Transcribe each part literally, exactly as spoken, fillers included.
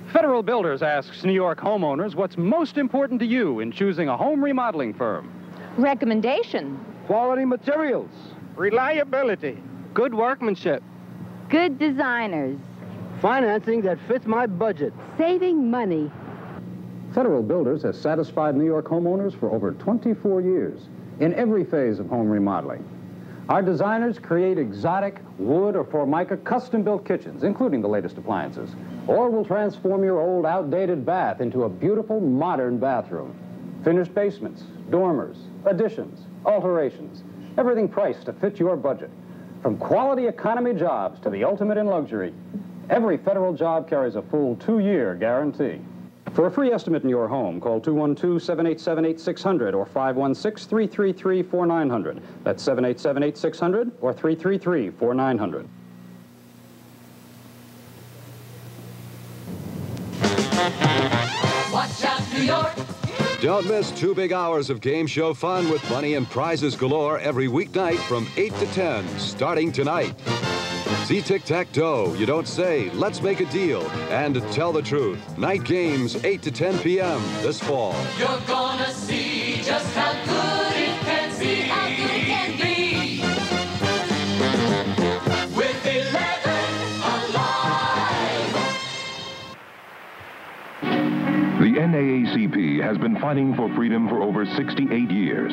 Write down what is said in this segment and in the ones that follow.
Federal Builders asks New York homeowners what's most important to you in choosing a home remodeling firm. Recommendation. Quality materials. Reliability. Good workmanship. Good designers. Financing that fits my budget. Saving money. Federal Builders has satisfied New York homeowners for over twenty-four years in every phase of home remodeling. Our designers create exotic wood or Formica custom-built kitchens, including the latest appliances, or will transform your old outdated bath into a beautiful modern bathroom. Finished basements, dormers, additions, alterations, everything priced to fit your budget. From quality economy jobs to the ultimate in luxury, every Federal job carries a full two-year guarantee. For a free estimate in your home, call two one two, seven eight seven, eight six zero zero or five one six, three three three, four nine zero zero. That's seven eight seven, eight six zero zero or three three three, four nine zero zero. Watch out, New York! Don't miss two big hours of game show fun with money and prizes galore every weeknight from eight to ten, starting tonight. See Tic-Tac-Toe, You Don't Say, Let's Make a Deal, and Tell the Truth. Night games, eight to ten p m this fall. You're gonna see just how good it can be. How good it can be. With eleven alive. The N double A C P has been fighting for freedom for over sixty-eight years.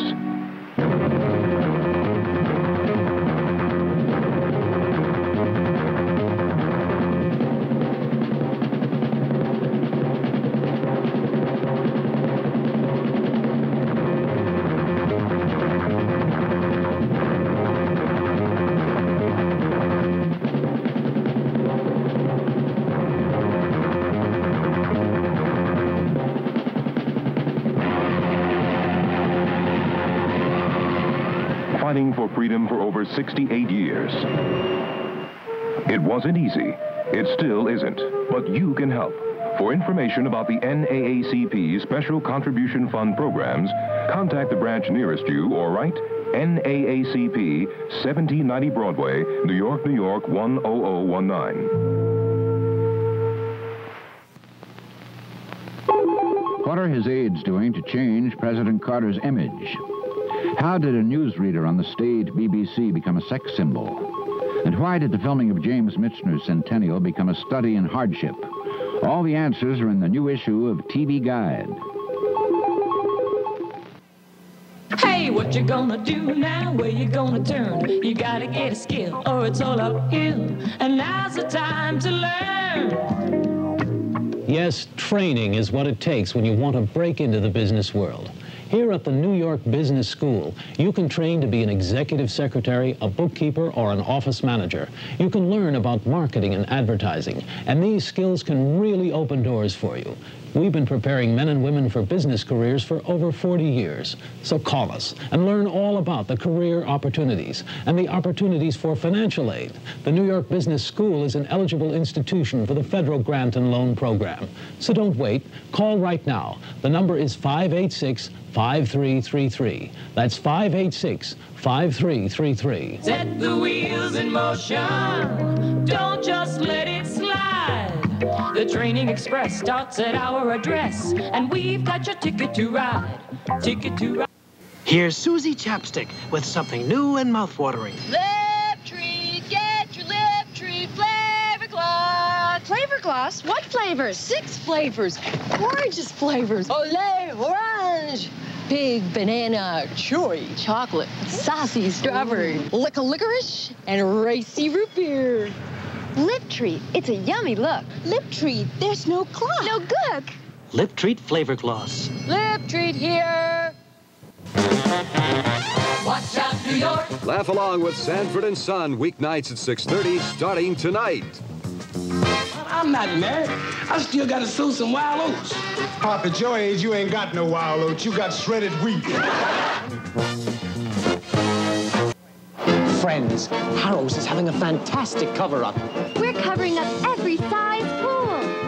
Fighting for freedom for over sixty-eight years. It wasn't easy. It still isn't. But you can help. For information about the N double A C P Special Contribution Fund programs, contact the branch nearest you or write N double A C P, seventeen ninety Broadway, New York, New York, one oh oh one nine. What are his aides doing to change President Carter's image? How did a newsreader on the stage B B C become a sex symbol? And why did the filming of James Michener's Centennial become a study in hardship? All the answers are in the new issue of T V Guide. Hey, what you gonna do now? Where you gonna turn? You gotta get a skill or it's all uphill. And now's the time to learn. Yes, training is what it takes when you want to break into the business world. Here at the New York Business School, you can train to be an executive secretary, a bookkeeper, or an office manager. You can learn about marketing and advertising, and these skills can really open doors for you. We've been preparing men and women for business careers for over forty years. So call us and learn all about the career opportunities and the opportunities for financial aid. The New York Business School is an eligible institution for the federal grant and loan program. So don't wait. Call right now. The number is five eight six, five three three three. That's five eight six, five three three three. Set the wheels in motion. Don't just let it slide. The Training Express starts at our address, and we've got your ticket to ride. Ticket to ride. Here's Susie Chapstick with something new and mouthwatering. Lip treat, get your lip treat flavor gloss. Flavor gloss? What flavors? Six flavors. Gorgeous flavors. Olé, orange. Big banana, chewy chocolate, saucy strawberry, lick licorice, and racy root beer. Lip treat. It's a yummy look. Lip treat. There's no clock. No gook. Lip Treat Flavor Gloss. Lip treat here. Watch out, New York. Laugh along with Sanford and Son, weeknights at six thirty, starting tonight. I'm not married. I still got to sow some wild oats. Pop, at your age, you ain't got no wild oats. You got shredded wheat. Friends, Harrow's is having a fantastic cover-up. We're covering up every size pool. A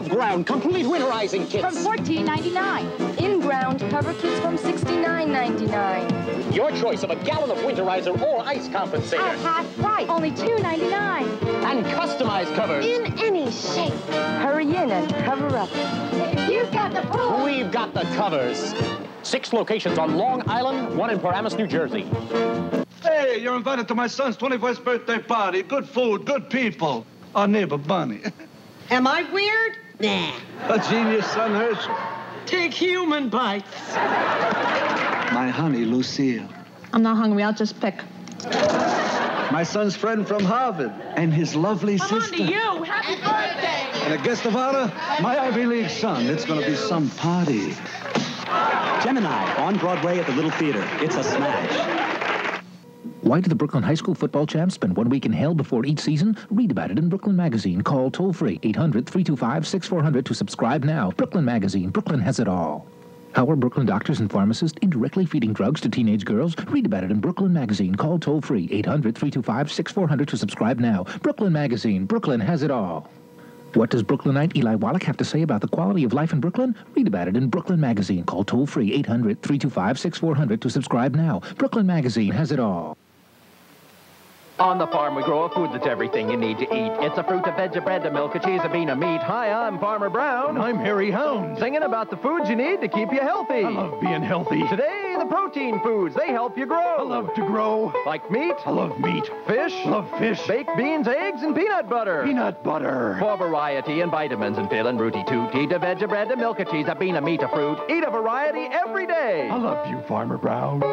above ground, complete winterizing kits. From fourteen ninety-nine. In-ground cover kits from sixty-nine ninety-nine. Your choice of a gallon of Winterizer or Ice Compensator. At half price. Only two ninety-nine. And customized covers. In any shape. Hurry in and cover up. You've got the pool. We've got the covers. Six locations on Long Island, one in Paramus, New Jersey. Hey, you're invited to my son's twenty-first birthday party. Good food, good people. Our neighbor, Bunny. Am I weird? Nah. A genius son, Herschel. Take human bites. My honey, Lucille. I'm not hungry. I'll just pick. My son's friend from Harvard and his lovely Come sister. on to you. Happy birthday. And a guest of honor, my Ivy League son. It's going to be some party. Gemini, on Broadway at the Little Theater. It's a smash. Why do the Brooklyn High School football champs spend one week in hell before each season? Read about it in Brooklyn Magazine. Call toll-free eight hundred, three two five, six four zero zero to subscribe now. Brooklyn Magazine. Brooklyn has it all. How are Brooklyn doctors and pharmacists indirectly feeding drugs to teenage girls? Read about it in Brooklyn Magazine. Call toll-free eight hundred, three two five, six four zero zero to subscribe now. Brooklyn Magazine. Brooklyn has it all. What does Brooklynite Eli Wallach have to say about the quality of life in Brooklyn? Read about it in Brooklyn Magazine. Call toll-free eight hundred, three two five, six four zero zero to subscribe now. Brooklyn Magazine has it all. On the farm, we grow a food that's everything you need to eat. It's a fruit, a veg, a bread, a milk, a cheese, a bean, a meat. Hi, I'm Farmer Brown. And I'm Harry Hound. Singing about the foods you need to keep you healthy. I love being healthy. Today, the protein foods. They help you grow. I love to grow. Like meat. I love meat. Fish. I love fish. Baked beans, eggs, and peanut butter. Peanut butter. For variety and vitamins and fill and rooty toot. Eat a veg, a bread, a milk, a cheese, a bean, a meat, a fruit. Eat a variety every day. I love you, Farmer Brown.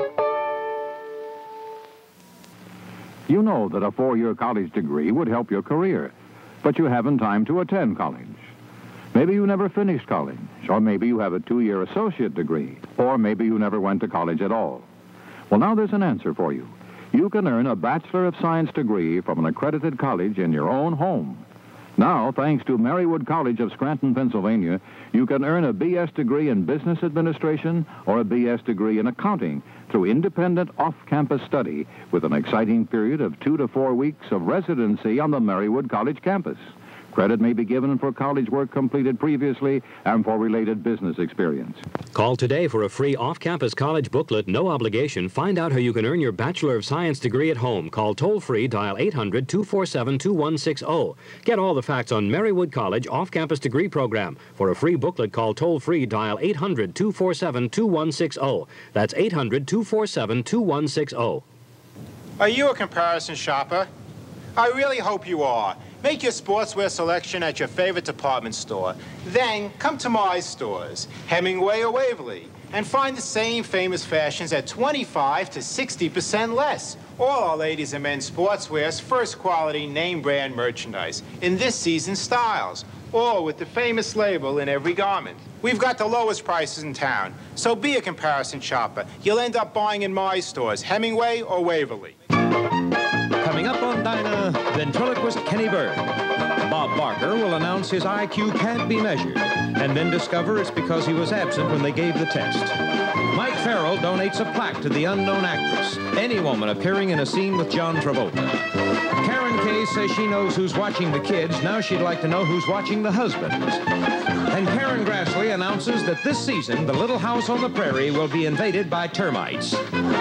You know that a four-year college degree would help your career, but you haven't time to attend college. Maybe you never finished college, or maybe you have a two-year associate degree, or maybe you never went to college at all. Well, now there's an answer for you. You can earn a Bachelor of Science degree from an accredited college in your own home. Now, thanks to Marywood College of Scranton, Pennsylvania, you can earn a B S degree in Business Administration or a B S degree in Accounting through independent off-campus study with an exciting period of two to four weeks of residency on the Marywood College campus. Credit may be given for college work completed previously and for related business experience. Call today for a free off-campus college booklet, no obligation. Find out how you can earn your Bachelor of Science degree at home. Call toll-free, dial eight hundred, two four seven, two one six zero. Get all the facts on Marywood College off-campus degree program. For a free booklet, call toll-free, dial eight hundred, two four seven, two one six zero. That's eight hundred, two four seven, two one six zero. Are you a comparison shopper? I really hope you are. Make your sportswear selection at your favorite department store. Then come to my stores, Hemingway or Waverly, and find the same famous fashions at twenty-five to sixty percent less. All our ladies and men's sportswear's first quality name brand merchandise in this season's styles, all with the famous label in every garment. We've got the lowest prices in town, so be a comparison shopper. You'll end up buying in my stores, Hemingway or Waverly. Coming up on Dinah, ventriloquist Kenny Bird. Bob Barker will announce his I Q can't be measured, and then discover it's because he was absent when they gave the test. Mike Farrell donates a plaque to the unknown actress, any woman appearing in a scene with John Travolta. Karen Kay says she knows who's watching the kids. Now she'd like to know who's watching the husbands. And Karen Grassley announces that this season, the Little House on the Prairie will be invaded by termites.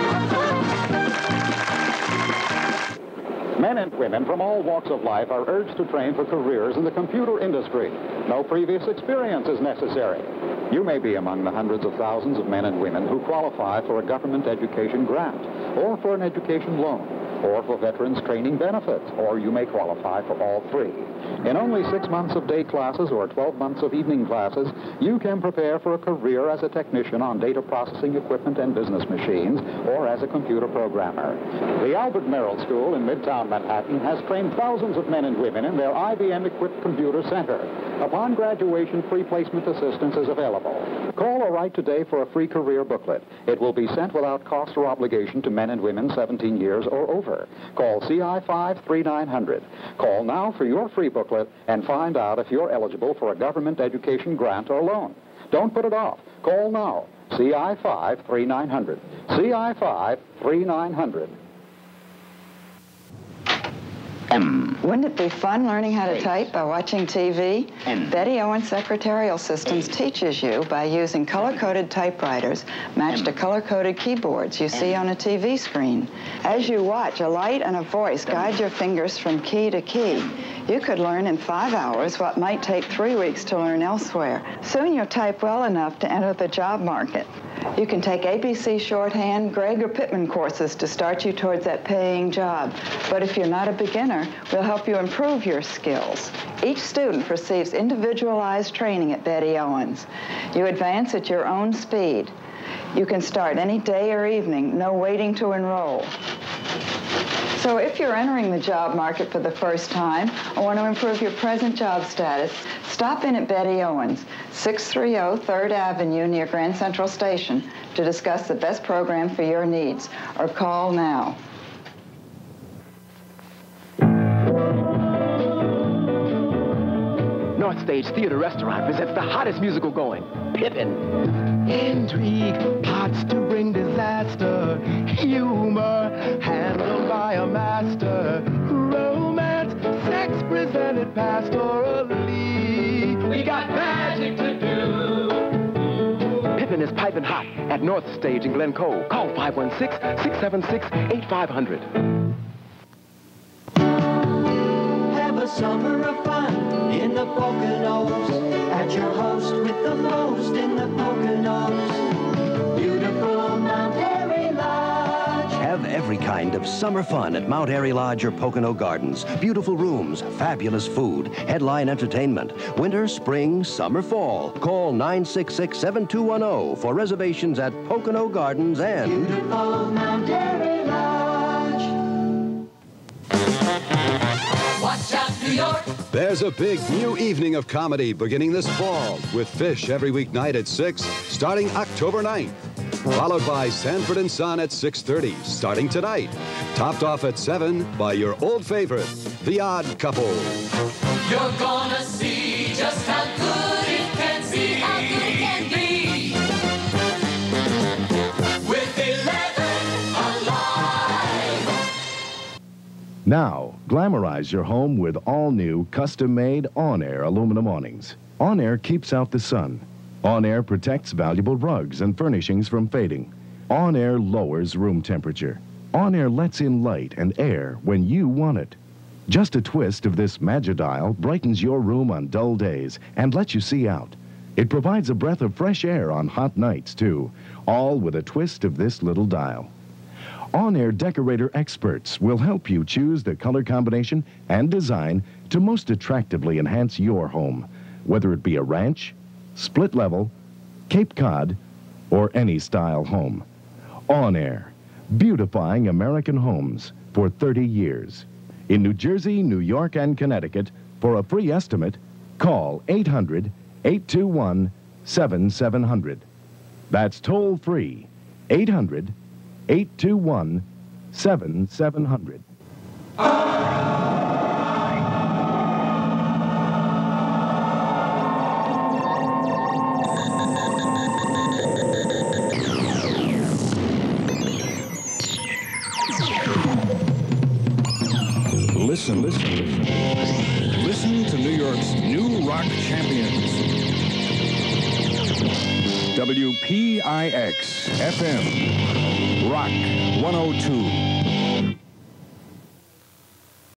Men and women from all walks of life are urged to train for careers in the computer industry. No previous experience is necessary. You may be among the hundreds of thousands of men and women who qualify for a government education grant, or for an education loan, or for veterans training benefits, or you may qualify for all three. In only six months of day classes or twelve months of evening classes, you can prepare for a career as a technician on data processing equipment and business machines, or as a computer programmer. The Albert Merrill School in Midtown Manhattan has trained thousands of men and women in their I B M-equipped computer center. Upon graduation, free placement assistance is available. Call or write today for a free career booklet. It will be sent without cost or obligation to men and women seventeen years or over. Call C I five three nine hundred. Call now for your free booklet and find out if you're eligible for a government education grant or loan. Don't put it off. Call now. C I five three nine hundred. C I five three nine hundred. M. Wouldn't it be fun learning how to type by watching T V? N. Betty Owens Secretarial Systems teaches you by using color-coded typewriters matched to color-coded keyboards you see on a T V screen. As you watch, a light and a voice guide your fingers from key to key. You could learn in five hours what might take three weeks to learn elsewhere. Soon you'll type well enough to enter the job market. You can take A B C shorthand, Gregg or Pittman courses to start you towards that paying job. But if you're not a beginner, we'll help you improve your skills. Each student receives individualized training at Betty Owens. You advance at your own speed. You can start any day or evening, no waiting to enroll. So if you're entering the job market for the first time or want to improve your present job status, stop in at Betty Owens, six thirty third Avenue near Grand Central Station to discuss the best program for your needs, or call now. North Stage Theater Restaurant presents the hottest musical going, Pippin. Intrigue, plots to bring disaster, humor, handled by a master, romance, sex presented pastorally. We got magic to do. Pippin is piping hot at North Stage in Glen Cove. Call five one six, six seven six, eight five zero zero. Have a summer of fun in the Poconos. At your host with the most in the Poconos. Beautiful Mount Airy Lodge. Have every kind of summer fun at Mount Airy Lodge or Pocono Gardens. Beautiful rooms, fabulous food, headline entertainment. Winter, spring, summer, fall. Call nine six six, seven two one zero for reservations at Pocono Gardens and... Beautiful Mount Airy Lodge. Watch out, New York. There's a big new evening of comedy beginning this fall with Fish every weeknight at six, starting October ninth. Followed by Sanford and Son at six thirty, starting tonight. Topped off at seven by your old favorite, The Odd Couple. You're gonna see just how good it can be. How good it can be. With eleven alive. Now, glamorize your home with all-new, custom-made On-Air aluminum awnings. On-Air keeps out the sun. On-Air protects valuable rugs and furnishings from fading. On-Air lowers room temperature. On-Air lets in light and air when you want it. Just a twist of this Magidial brightens your room on dull days and lets you see out. It provides a breath of fresh air on hot nights, too, all with a twist of this little dial. On-Air decorator experts will help you choose the color combination and design to most attractively enhance your home, whether it be a ranch, split level, Cape Cod, or any style home. On-Air, beautifying American homes for thirty years. In New Jersey, New York, and Connecticut, for a free estimate, call eight hundred, eight two one, seven seven zero zero. That's toll free, eight hundred, eight two one, seven seven zero zero. Listen, listen, listen. Listen to New York's new rock champions. W P I X F M, Rock one oh two.